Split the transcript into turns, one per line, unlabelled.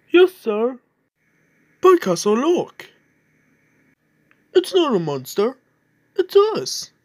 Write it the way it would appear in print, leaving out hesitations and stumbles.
Yes, sir. By Castle Lock. It's not a monster. It's us.